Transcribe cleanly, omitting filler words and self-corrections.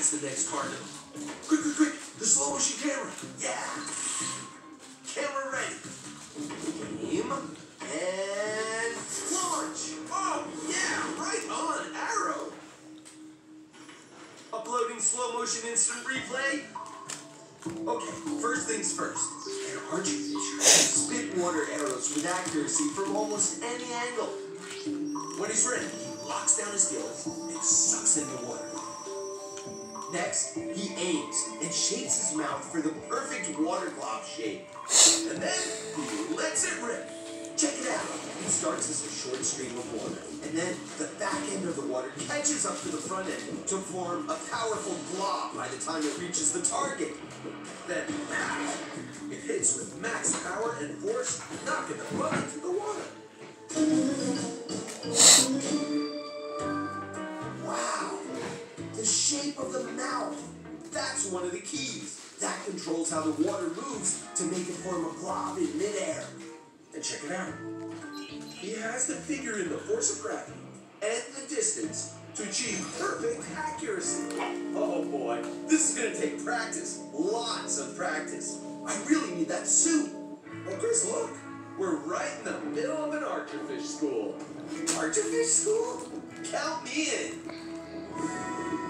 That's the next part of it. Quick, quick, quick! The slow motion camera! Yeah! Camera ready! Aim, and launch! Oh, yeah! Right on! Arrow! Uploading slow motion instant replay. Okay, first things first. An archerfish can spit water arrows with accuracy from almost any angle. When he's ready, he locks down his gills and sucks in the water. Next, he aims and shapes his mouth for the perfect water glob shape. And then he lets it rip. Check it out. It starts as a short stream of water, and then the back end of the water catches up to the front end to form a powerful glob by the time it reaches the target. Then, it hits with max power and force, knocking the butt into the water. Wow! The shape of the mouth! That's one of the keys. That controls how the water moves to make it form a glob in midair. And check it out. He has to figure in the force of gravity and the distance to achieve perfect accuracy. Oh boy, this is gonna take practice. Lots of practice. I really need that suit. Oh, Chris, look. We're right in the middle of an archerfish school. Archerfish school? Count me in.